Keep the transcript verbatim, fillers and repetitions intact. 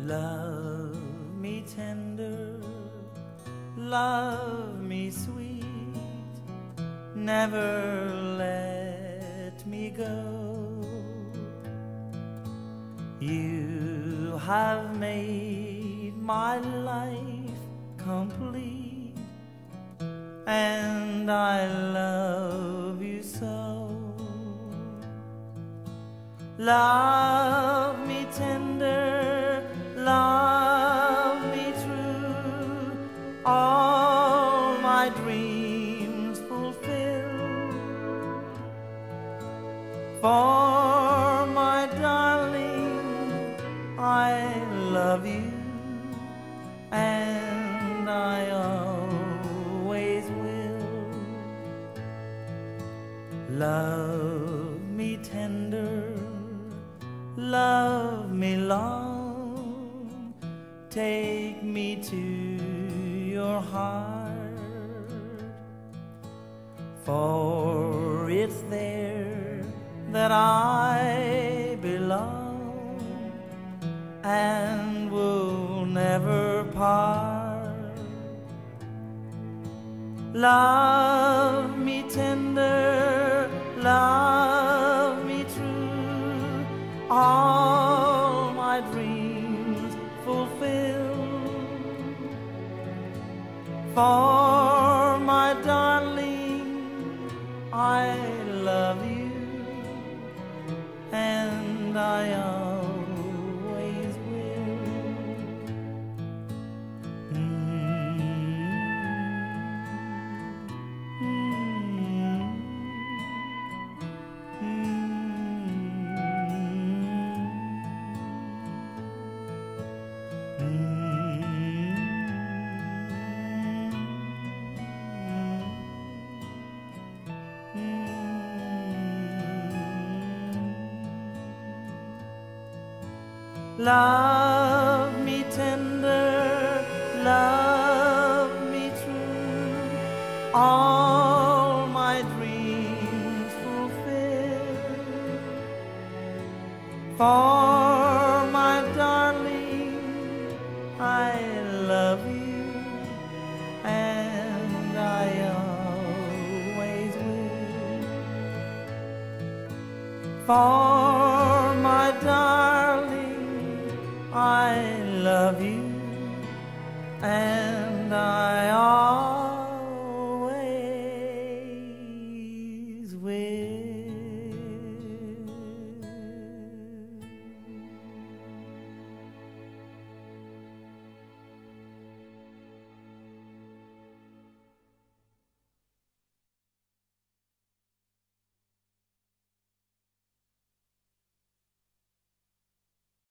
Love me tender, love me sweet, never let me go. You have made my life complete, and I love you so. Love me tender, love me true, all my dreams fulfill. For my darling, I love you, and I always will. Love me tender, love me long, take me to your heart, for it's there that I belong and will never part. Love me tender, love me true, all my dreams fulfill. For my darling, I love you, and I always will. Love me tender, love me true, all my dreams fulfill. For my darling, I love you, and I always will. For my darling, I love you, and I always will.